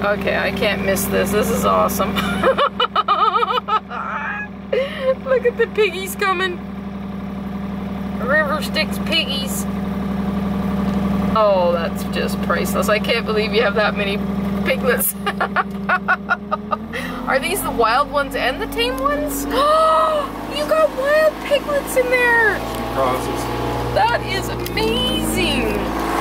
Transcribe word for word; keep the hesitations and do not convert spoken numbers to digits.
Okay, I can't miss this. This is awesome. Look at the piggies coming. River Styx piggies. Oh, that's just priceless. I can't believe you have that many piglets. Are these the wild ones and the tame ones? You got wild piglets in there. Crosses. That is amazing.